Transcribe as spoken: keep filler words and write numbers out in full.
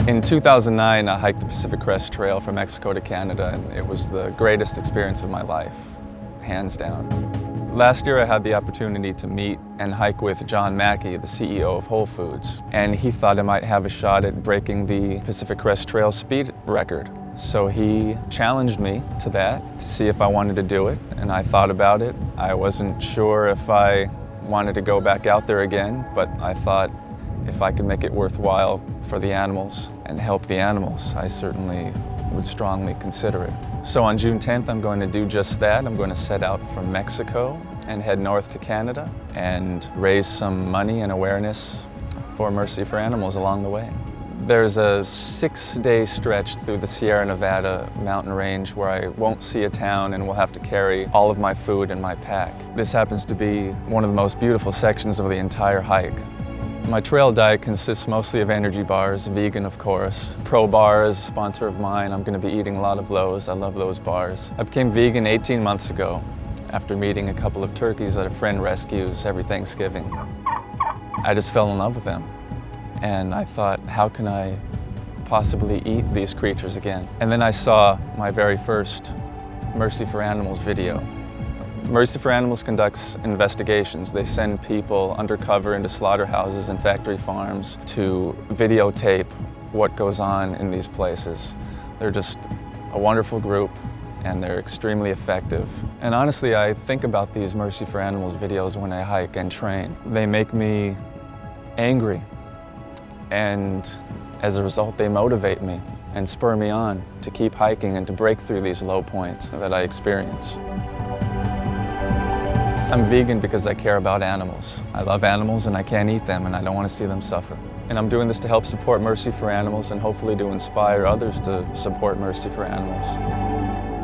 In two thousand nine, I hiked the Pacific Crest Trail from Mexico to Canada, and it was the greatest experience of my life, hands down. Last year, I had the opportunity to meet and hike with John Mackey, the C E O of Whole Foods, and he thought I might have a shot at breaking the Pacific Crest Trail speed record. So he challenged me to that to see if I wanted to do it, and I thought about it. I wasn't sure if I wanted to go back out there again, but I thought if I could make it worthwhile for the animals and help the animals, I certainly would strongly consider it. So on June tenth, I'm going to do just that. I'm going to set out from Mexico and head north to Canada and raise some money and awareness for Mercy for Animals along the way. There's a six-day stretch through the Sierra Nevada mountain range where I won't see a town and will have to carry all of my food in my pack. This happens to be one of the most beautiful sections of the entire hike. My trail diet consists mostly of energy bars, vegan of course. Pro Bar is a sponsor of mine. I'm going to be eating a lot of those. I love those bars. I became vegan eighteen months ago after meeting a couple of turkeys that a friend rescues every Thanksgiving. I just fell in love with them. And I thought, how can I possibly eat these creatures again? And then I saw my very first Mercy for Animals video. Mercy for Animals conducts investigations. They send people undercover into slaughterhouses and factory farms to videotape what goes on in these places. They're just a wonderful group and they're extremely effective. And honestly, I think about these Mercy for Animals videos when I hike and train. They make me angry, and as a result, they motivate me and spur me on to keep hiking and to break through these low points that I experience. I'm vegan because I care about animals. I love animals and I can't eat them and I don't want to see them suffer. And I'm doing this to help support Mercy for Animals and hopefully to inspire others to support Mercy for Animals.